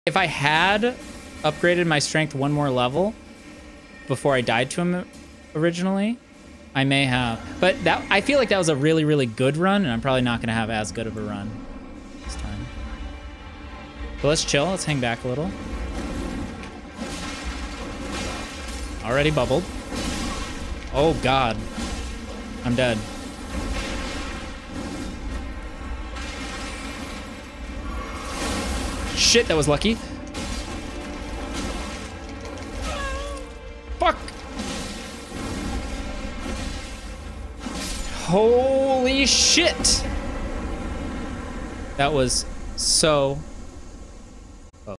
If I had upgraded my strength one more level before I died to him originally, I may have. But that, I feel like that was a really, really good run, and I'm probably not going to have as good of a run this time. But let's chill. Let's hang back a little. Already bubbled. Oh, God. I'm dead. Shit, that was lucky. Fuck. Holy shit. That was so